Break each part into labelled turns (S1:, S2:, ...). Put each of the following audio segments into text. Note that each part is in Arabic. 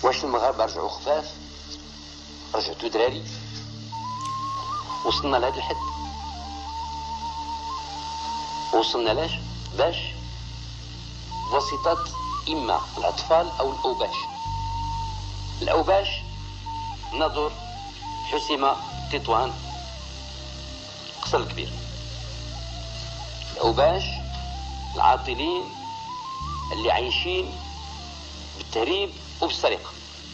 S1: واش المغاربه رجعوا خفاف؟ رجعتوا دراري؟ وصلنا لهذا الحد. وصلنا لاش؟ باش بواسطة إما الأطفال أو الأوباش. الأوباش نظر، حسيمة، تطوان، قصر الكبير. الأوباش العاطلين اللي عايشين بالتهريب وبالسرقة.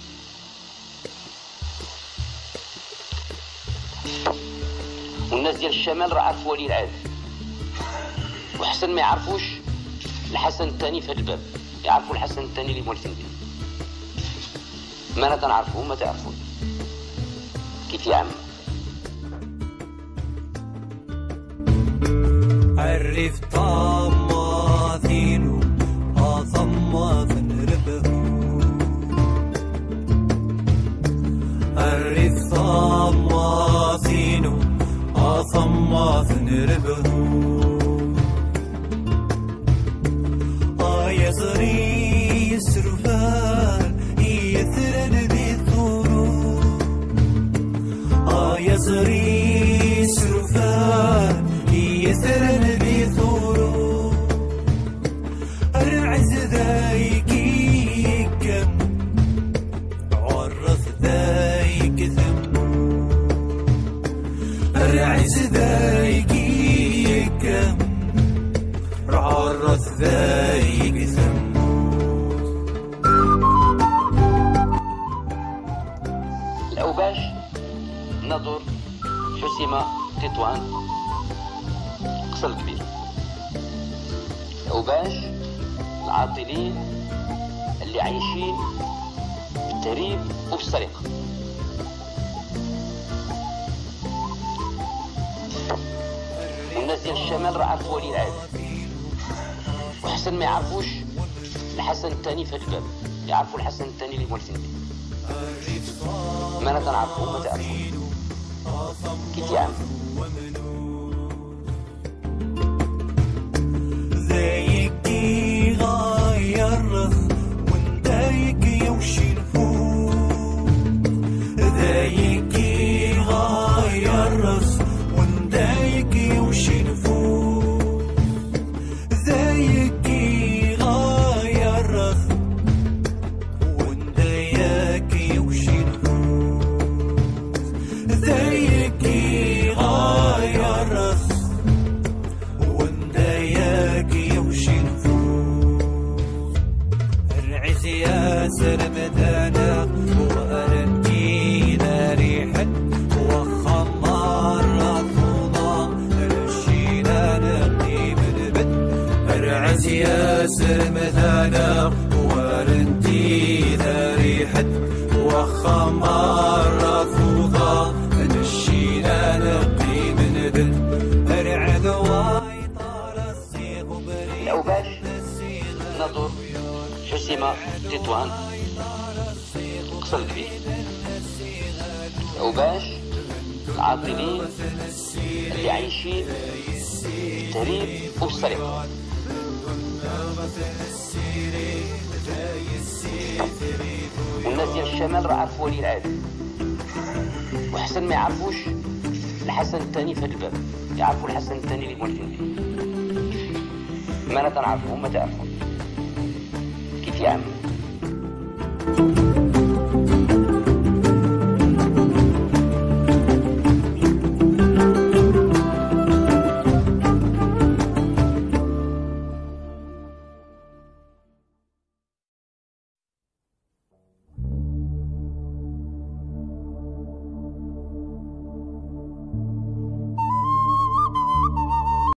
S1: والناس ديال الشمال راه عرفوا ولي العهد، وحسن ما يعرفوش الحسن الثاني في هذا الباب. يعرفوا الحسن الثاني اللي مولفين به. ما انا تنعرفو ما تعرفون كيف يا عم.
S2: عرف طماثينو أطماث نربه، عرف طماثينو أطماث نربه. يزري سرفان يثرن ذي الثروب، يزري سرفان يثرن ذي الثروب. العز ذايك يكم عرف ذايك ثم، العز ذايك يكم عرف ذايك ثمود.
S1: الأوباش نظر، حسيمة، تطوان، قصر الكبير. الأوباش العاطلين اللي عايشين بالتهريب وبالسرقة. والناس ديال الشمال راه عرفوا ولي العهد، وحسن ما يعرفوش الحسن الثاني في هذا الباب. يعرفوا الحسن الثاني اللي مولفين به. ما انا تنعرفو ما تعرفون كيف يا عم.
S2: ذايك يغير وندايك يوشي نفوق، ذايك يغير وندايك يوشي نفوق، ذايك يغير وندايك يوشي نفوق، ذايك يغير وندايك يوشي نفوق. العز يا سرمدانا وأرنتينا ريحة وخمار رفوضا الشينا نقيم البد. العز يا سرمدانا وأرنتينا ريحة وخمار رفوضا الشينا نقيم البد. العذ وايطال الصيغ بريد
S1: الأوباش نظر، حسيمة، تطوان، قصر الكبير. الأوباش العاطلين اللي عايشين بالتهريب وبالسرقة. والناس ديال الشمال راه عرفوا ولي العهد، وحسن ما يعرفوش الحسن الثاني في هذا الباب. يعرفوا الحسن الثاني اللي مولفين به. ما انا تنعرفو ما تعرفون كيف يا عم.